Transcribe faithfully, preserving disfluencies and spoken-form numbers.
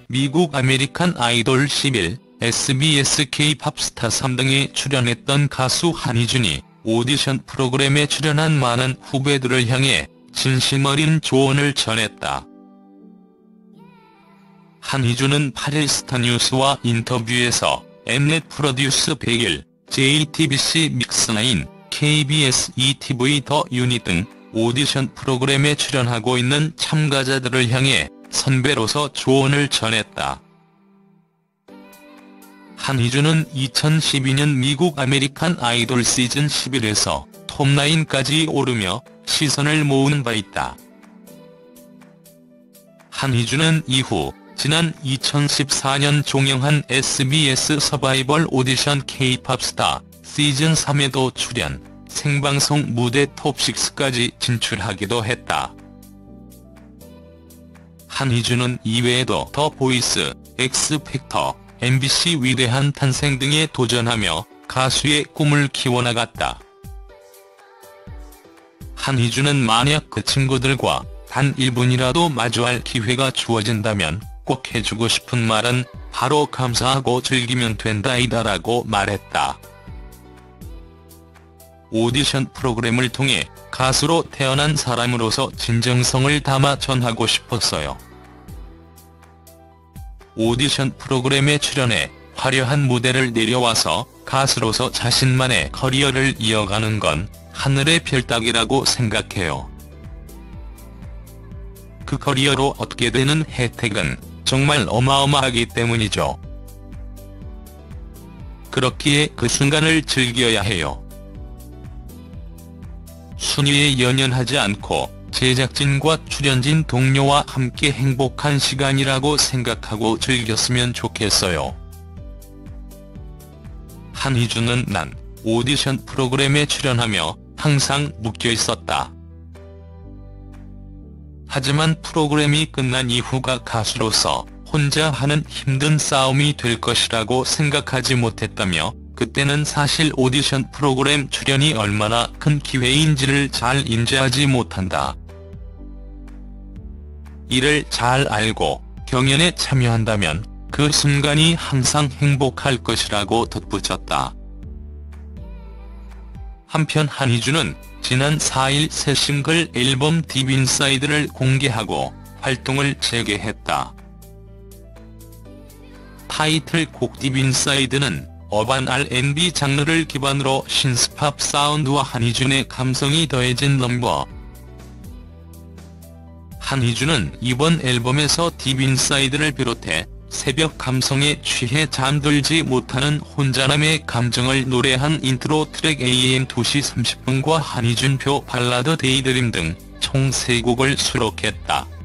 미국 아메리칸 아이돌 십일, 에스비에스 K-팝 스타 삼 등에 출연했던 가수 한희준이 오디션 프로그램에 출연한 많은 후배들을 향해 진심 어린 조언을 전했다. 한희준은 팔일 스타뉴스와 인터뷰에서 엠넷 프로듀스 백 일, 제이티비씨 믹스나인, 케이비에스 이티비 더 유닛 등 오디션 프로그램에 출연하고 있는 참가자들을 향해 선배로서 조언을 전했다. 한희준은 이천십이 년 미국 아메리칸 아이돌 시즌 십일에서 톱나인까지 오르며 시선을 모으는 바 있다. 한희준은 이후 지난 이천십사 년 종영한 에스비에스 서바이벌 오디션 K-팝 스타 시즌 삼에도 출연, 생방송 무대 톱식스까지 진출하기도 했다. 한희준은 이외에도 더 보이스, 엑스팩터, 엠비씨 위대한 탄생 등에 도전하며 가수의 꿈을 키워나갔다. 한희준은 만약 그 친구들과 단 일 분이라도 마주할 기회가 주어진다면 꼭 해주고 싶은 말은 바로 감사하고 즐기면 된다이다라고 말했다. 오디션 프로그램을 통해 가수로 태어난 사람으로서 진정성을 담아 전하고 싶었어요. 오디션 프로그램에 출연해 화려한 무대를 내려와서 가수로서 자신만의 커리어를 이어가는 건 하늘의 별 따기라고 생각해요. 그 커리어로 얻게 되는 혜택은 정말 어마어마하기 때문이죠. 그렇기에 그 순간을 즐겨야 해요. 순위에 연연하지 않고 제작진과 출연진 동료와 함께 행복한 시간이라고 생각하고 즐겼으면 좋겠어요. 한희준은 난 오디션 프로그램에 출연하며 항상 묶여 있었다. 하지만 프로그램이 끝난 이후가 가수로서 혼자 하는 힘든 싸움이 될 것이라고 생각하지 못했다며 그때는 사실 오디션 프로그램 출연이 얼마나 큰 기회인지를 잘 인지하지 못한다. 이를 잘 알고 경연에 참여한다면 그 순간이 항상 행복할 것이라고 덧붙였다. 한편 한희준은 지난 사 일 새 싱글 앨범 딥 인사이드를 공개하고 활동을 재개했다. 타이틀곡 딥 인사이드는 어반 알앤비 장르를 기반으로 신스팝 사운드와 한희준의 감성이 더해진 넘버. 한희준은 이번 앨범에서 딥 인사이드를 비롯해 새벽 감성에 취해 잠들지 못하는 혼자남의 감정을 노래한 인트로 트랙 에이엠 두 시 삼십 분과 한희준표 발라드 데이드림 등 총 세 곡을 수록했다.